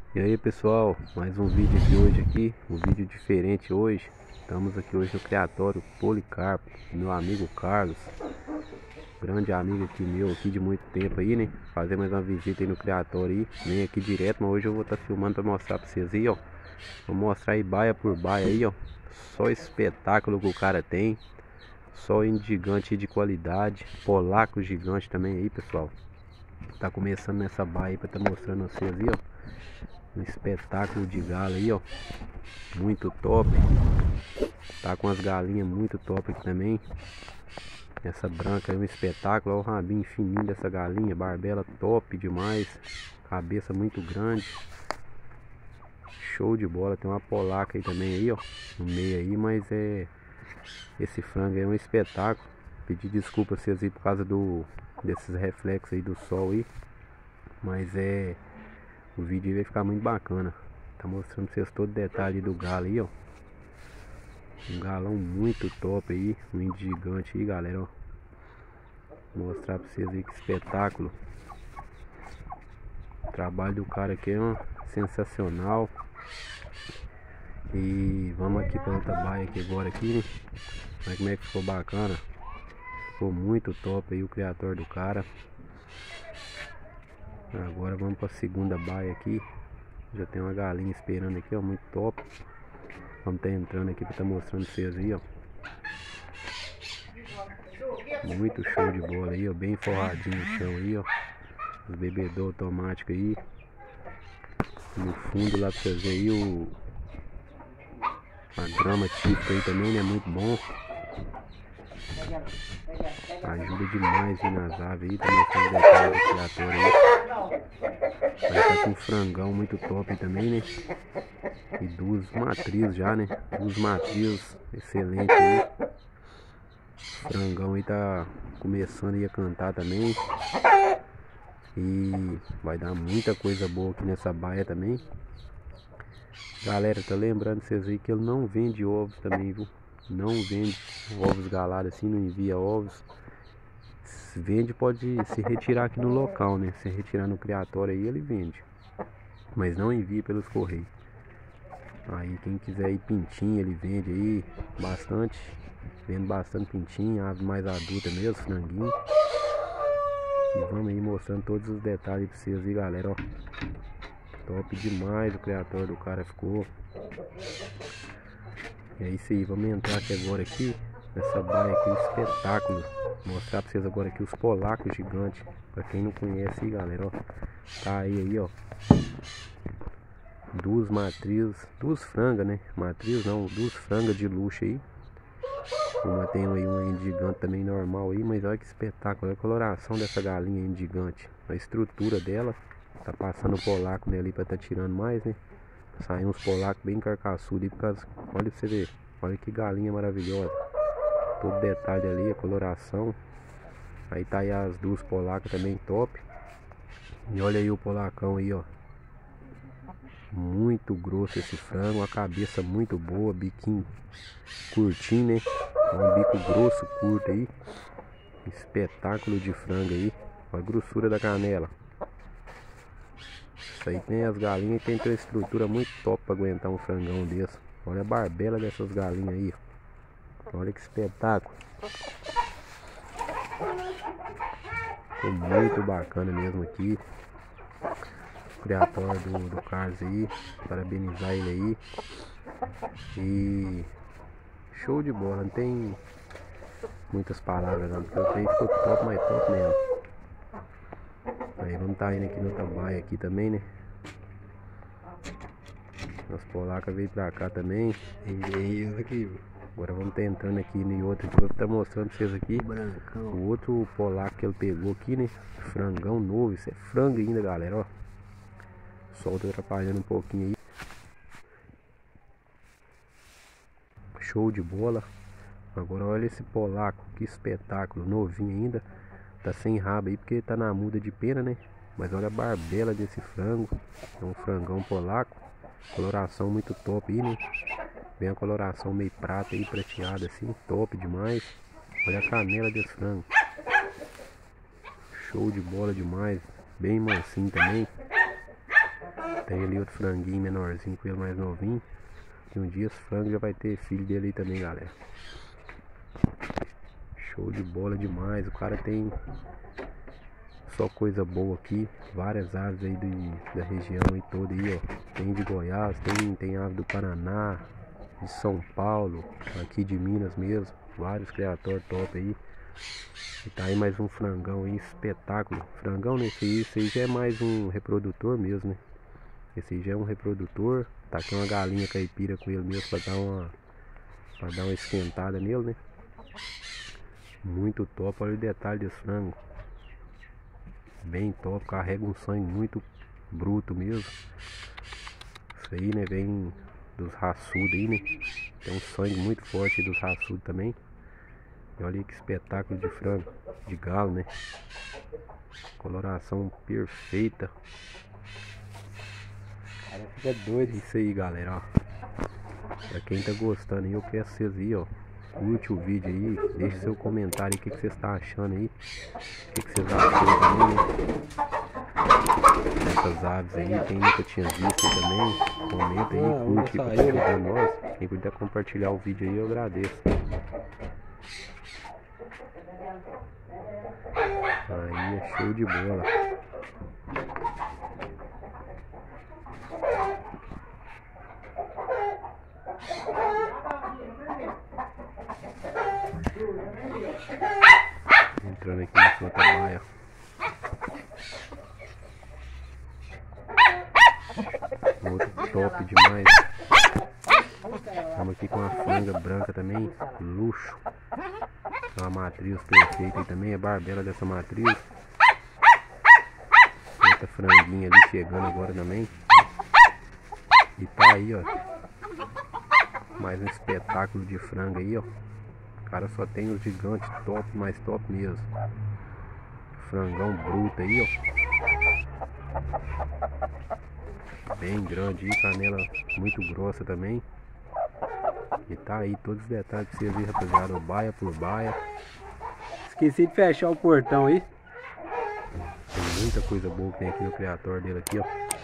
E aí pessoal, mais um vídeo aqui hoje um vídeo diferente hoje. Estamos aqui hoje no criatório Policarpo, meu amigo Carlos, grande amigo aqui meu aqui de muito tempo aí, né? Fazer mais uma visita aí no criatório aí, nem aqui direto, mas hoje eu vou estar filmando para mostrar para vocês aí, ó. Vou mostrar aí baia por baia aí, ó. Só espetáculo que o cara tem, só gigante de qualidade, polaco gigante também aí, pessoal. Tá começando nessa baia aí para estar mostrando a vocês aí, ó. Um espetáculo de galo aí, ó. Muito top. Tá com as galinhas muito top aqui também. Essa branca é um espetáculo. Olha o rabinho fininho dessa galinha. Barbela top demais. Cabeça muito grande. Show de bola. Tem uma polaca aí também aí, ó. No meio aí, mas esse frango aí é um espetáculo. Pedi desculpa a vocês aí por causa desses reflexos aí do sol aí. Mas o vídeo aí vai ficar muito bacana. Tá mostrando pra vocês todo o detalhe do galo aí, ó. Um galão muito top aí. Um índio gigante aí, galera, ó. Vou mostrar pra vocês aí que espetáculo. O trabalho do cara aqui é sensacional. E vamos aqui pra outra baia aqui agora aqui, né? Olha como é que ficou bacana. Ficou muito top aí o criador do cara. Agora vamos pra segunda baia aqui. Já tem uma galinha esperando aqui, ó, muito top. Vamos estar entrando aqui para estar mostrando pra vocês aí, ó. Muito show de bola aí, ó, bem forradinho no chão aí, ó. Os bebedouros automáticos aí. No fundo lá pra vocês verem aí a grama típica aí também, né? Muito bom. Ajuda demais aí nas aves aí, tá mostrando o detalhe do criatório aí. Vai estar com um frangão muito top aí também, né? E duas matrizes já, né? Duas matrizes excelentes aí. O frangão aí tá começando aí a cantar também. E vai dar muita coisa boa aqui nessa baia também. Galera, tá lembrando vocês aí que ele não vende ovos também, viu? Não vende ovos galados assim, não envia ovos. Se vende, pode se retirar aqui no local, né? Se retirar no criatório aí, ele vende. Mas não envia pelos correios. Aí quem quiser aí pintinho, ele vende aí bastante. Vendo bastante pintinho, ave mais adulta mesmo, franguinho. E vamos aí mostrando todos os detalhes pra vocês aí, galera, ó. Top demais o criatório do cara ficou. E é isso aí, vamos entrar aqui agora aqui nessa baia aqui, um espetáculo. Vou mostrar pra vocês agora aqui os polacos gigantes. Pra quem não conhece aí, galera, ó. Tá aí, ó. Duas matrizes, duas frangas, né? Matriz não, duas frangas de luxo aí. Uma tem aí uma gigante também normal aí, mas olha que espetáculo, olha a coloração dessa galinha gigante. A estrutura dela, tá passando o polaco nela ali pra tá tirando mais, né? Saiu uns polacos bem carcaçudos aí, por causa, olha pra você ver, olha que galinha maravilhosa. Todo detalhe ali, a coloração. Aí tá aí as duas polacas também top. E olha aí o polacão aí, ó. Muito grosso esse frango, a cabeça muito boa, biquinho curtinho, né? Um bico grosso, curto aí. Espetáculo de frango aí. Olha a grossura da canela. Isso aí tem as galinhas que tem uma estrutura muito top para aguentar um frangão desse. Olha a barbela dessas galinhas aí. Olha que espetáculo. Ficou muito bacana mesmo aqui. O criatório do Carlos aí. Parabenizar ele aí. E show de bola, não tem muitas palavras não, porque o trem ficou top, mas top mesmo. Aí vamos estar indo aqui no outra baia aqui também, né? As polacas veio pra cá também. E isso aqui. Agora vamos estar entrando aqui no outro aqui, vou estar mostrando pra vocês aqui. Brancão. O outro polaco que ele pegou aqui, né? Frangão novo, isso é frango ainda, galera, ó. O sol tá atrapalhando um pouquinho aí. Show de bola. Agora olha esse polaco, que espetáculo, novinho ainda. Tá sem rabo aí porque tá na muda de pena, né? Mas olha a barbela desse frango. É um frangão polaco. Coloração muito top aí, né? Vem a coloração meio prata aí, prateada assim, top demais. Olha a canela desse frango. Show de bola demais. Bem mansinho também. Tem ali outro franguinho menorzinho com ele mais novinho. E um dia esse frango já vai ter filho dele aí também, galera. Show de bola demais. O cara tem só coisa boa aqui. Várias aves aí da região aí toda aí, ó. Tem de Goiás, tem ave do Paraná, de São Paulo, aqui de Minas mesmo. Vários criatórios top aí. E tá aí mais um frangão aí, espetáculo. Frangão nesse aí já é mais um reprodutor mesmo, né? Esse aí já é um reprodutor. Tá aqui uma galinha caipira com ele mesmo pra dar uma esquentada nele, né? Muito top, olha o detalhe desse frango. Bem top, carrega um sangue muito bruto mesmo. Isso aí, né, vem dos raçudos aí, né? Tem um sangue muito forte dos raçudos também. E olha aí que espetáculo de frango, de galo, né? Coloração perfeita. Cara, fica doido. Isso aí, galera, ó. Pra quem tá gostando aí, eu peço vocês aí, ó. Curte o vídeo aí, deixe seu comentário aí, o que vocês estão achando aí. O que vocês acham também, né? Essas aves aí, quem nunca tinha visto aí também, comenta aí, curte pra ajudar nós. Quem puder compartilhar o vídeo aí, eu agradeço. Aí é show de bola. Entrando aqui na Santa Maia. Outro top demais. Estamos aqui com uma franga branca também, luxo. Uma matriz perfeita aí também, a barbela dessa matriz. Outra franguinha ali chegando agora também. E tá aí, ó. Mais um espetáculo de frango aí, ó. O cara só tem os gigantes top, mais top mesmo. Frangão bruto aí, ó. Bem grande aí, canela muito grossa também. E tá aí todos os detalhes pra vocês aí, rapaziada. Baia por baia. Esqueci de fechar o portão aí. Tem muita coisa boa que tem aqui no criatório dele aqui, ó.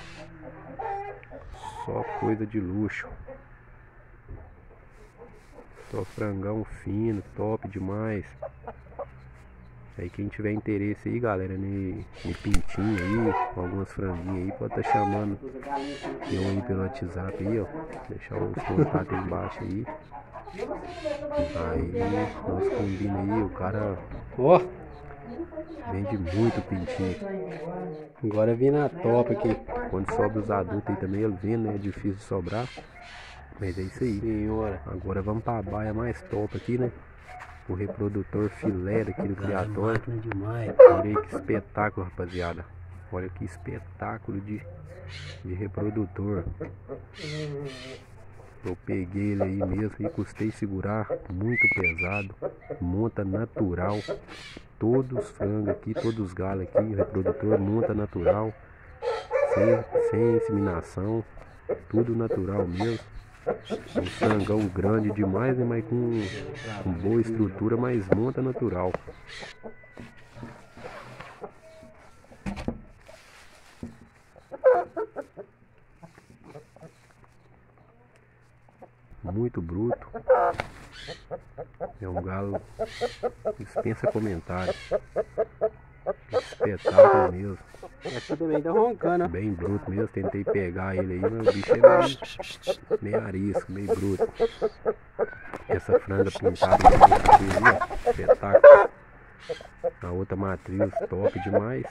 Só coisa de luxo. Só frangão fino, top demais. Aí quem tiver interesse aí, galera, no pintinho aí, algumas franguinhas aí, pode estar chamando eu aí pelo WhatsApp aí, ó. Deixar os contatos aí embaixo aí. Aí nós combinamos aí, o cara, ó, vende muito pintinho. Agora vem na top aqui. Quando sobra os adultos aí também, ele vende, né? É difícil de sobrar. Mas é isso aí, senhora. Agora vamos pra baia mais top aqui, né? O reprodutor filé aqui do criatório. Olha aí que espetáculo, rapaziada. Olha que espetáculo de reprodutor. Eu peguei ele aí mesmo e custei segurar. Muito pesado. Monta natural. Todos os frangos aqui, todos os galos aqui. O reprodutor monta natural. Sem inseminação. Tudo natural mesmo. Um frangão grande demais, né? Mas com boa estrutura, mas monta natural. Muito bruto. É um galo que dispensa comentários. Espetáculo mesmo. Aqui também tá roncando, ó. Bem bruto mesmo, tentei pegar ele aí, mas o bicho é meio arisco, meio bruto. Essa franga pintada aqui, ó, espetáculo. A outra matriz top demais.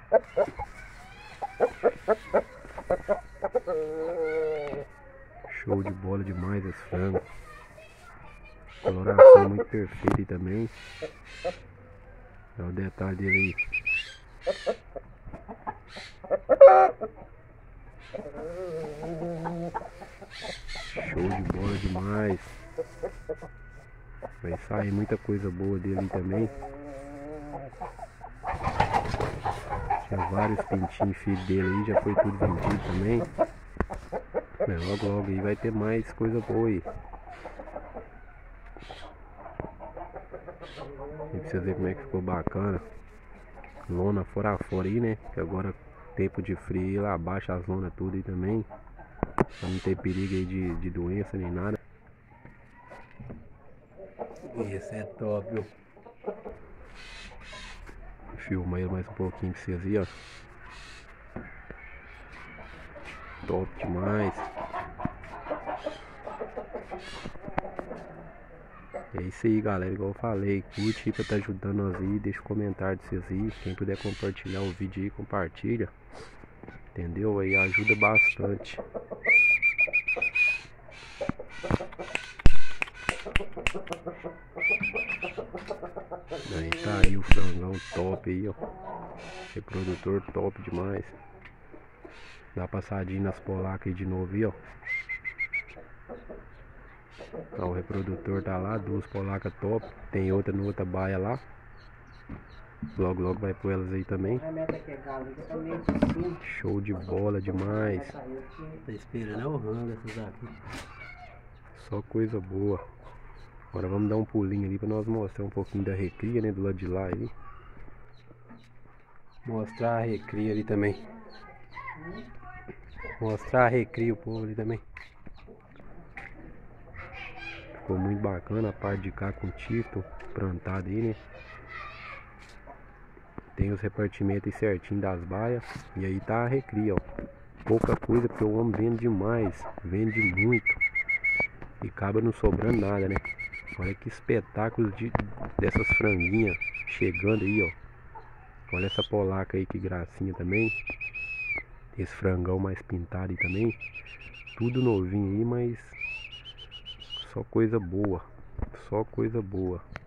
Show de bola demais esse frango. Coloração muito perfeita aí também. Olha o detalhe dele aí. Show de bola demais. Vai sair muita coisa boa dele também. Tinha vários pintinhos filhos dele aí, já foi tudo vendido também. Mas logo aí vai ter mais coisa boa aí. E pra vocês verem como é que ficou bacana. Lona fora a fora aí, né? Que agora tempo de frio, ela abaixa a zona tudo aí também. Pra não ter perigo aí de doença nem nada. Esse é top, viu? Filma ele mais um pouquinho pra vocês aí, ó. Top demais. É isso aí, galera, igual eu falei, curte aí pra tá ajudando nós aí, deixa um comentário de vocês aí, quem puder compartilhar o vídeo aí, compartilha, entendeu? Aí ajuda bastante. Aí tá aí o frangão top aí, ó, reprodutor top demais. Dá passadinha nas polacas aí de novo aí, ó. Ó, o reprodutor tá lá, duas polacas top. Tem outra no outra baia lá. Logo logo vai pôr elas aí também. Show de bola demais. Tá esperando o rango essas aqui. Só coisa boa. Agora vamos dar um pulinho ali pra nós mostrar um pouquinho da recria, né? Do lado de lá aí. Mostrar a recria ali também. Mostrar a recria o povo ali também. Ficou muito bacana a parte de cá com o tifton plantado aí, né? Tem os repartimentos aí certinho das baias. E aí tá a recria, ó. Pouca coisa porque o homem vende demais. Vende muito. E acaba não sobrando nada, né? Olha que espetáculo dessas franguinhas chegando aí, ó. Olha essa polaca aí, que gracinha também. Esse frangão mais pintado aí também. Tudo novinho aí, mas só coisa boa. Só coisa boa.